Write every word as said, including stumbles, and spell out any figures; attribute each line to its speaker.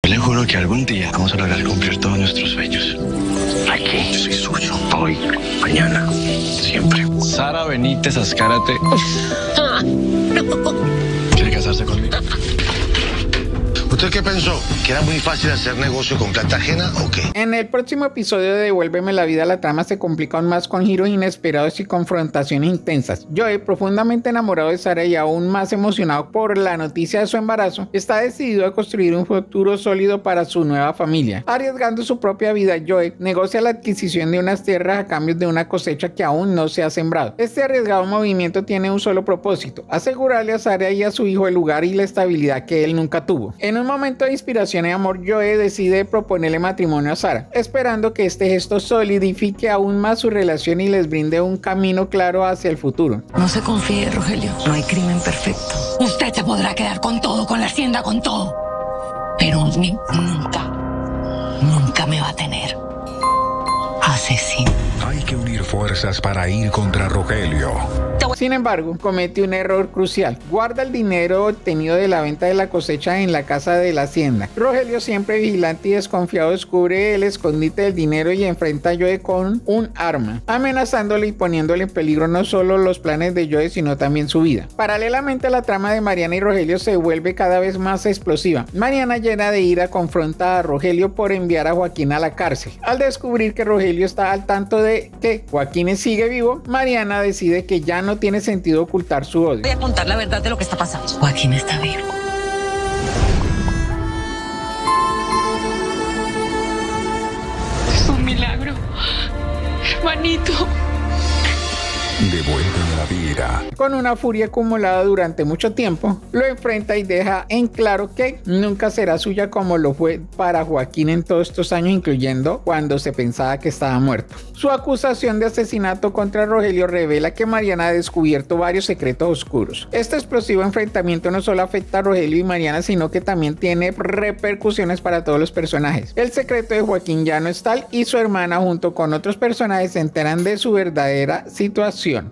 Speaker 1: Yo le juro que algún día vamos a lograr cumplir todos nuestros sueños.
Speaker 2: Aquí, yo soy suyo. Hoy, mañana, siempre.
Speaker 1: Sara Benítez Azcárate. ¿Quiere casarse conmigo?
Speaker 3: ¿Usted qué pensó? ¿Que era muy fácil hacer negocio con plata ajena o qué?
Speaker 4: En el próximo episodio de Devuélveme la vida, la trama se complica aún más con giros inesperados y confrontaciones intensas. Joe, profundamente enamorado de Sara y aún más emocionado por la noticia de su embarazo, está decidido a construir un futuro sólido para su nueva familia. Arriesgando su propia vida, Joe negocia la adquisición de unas tierras a cambio de una cosecha que aún no se ha sembrado. Este arriesgado movimiento tiene un solo propósito: asegurarle a Sara y a su hijo el lugar y la estabilidad que él nunca tuvo. En un momento de inspiración y amor, Joe decide proponerle matrimonio a Sara, esperando que este gesto solidifique aún más su relación y les brinde un camino claro hacia el futuro.
Speaker 5: No se confíe, Rogelio, no hay crimen perfecto.
Speaker 6: Usted se podrá quedar con todo, con la hacienda, con todo, pero a mí nunca, nunca me va a tener. Asesino.
Speaker 7: Hay que unir fuerzas para ir contra Rogelio.
Speaker 4: Sin embargo, comete un error crucial. Guarda el dinero obtenido de la venta de la cosecha en la casa de la hacienda. Rogelio, siempre vigilante y desconfiado, descubre el escondite del dinero y enfrenta a Joe con un arma, amenazándole y poniéndole en peligro no solo los planes de Joe, sino también su vida. Paralelamente, la trama de Mariana y Rogelio se vuelve cada vez más explosiva. Mariana, llena de ira, confronta a Rogelio por enviar a Joaquín a la cárcel. Al descubrir que Rogelio está al tanto de que Joaquín sigue vivo, Mariana decide que ya no tiene sentido ocultar su odio.
Speaker 6: Voy a contar la verdad de lo que está pasando.
Speaker 5: Joaquín está vivo.
Speaker 6: Es un milagro. Juanito.
Speaker 7: Devuélveme la vida.
Speaker 4: Con una furia acumulada durante mucho tiempo, lo enfrenta y deja en claro que nunca será suya como lo fue para Joaquín en todos estos años, incluyendo cuando se pensaba que estaba muerto. Su acusación de asesinato contra Rogelio revela que Mariana ha descubierto varios secretos oscuros. Este explosivo enfrentamiento no solo afecta a Rogelio y Mariana, sino que también tiene repercusiones para todos los personajes. El secreto de Joaquín ya no es tal y su hermana, junto con otros personajes, se enteran de su verdadera situación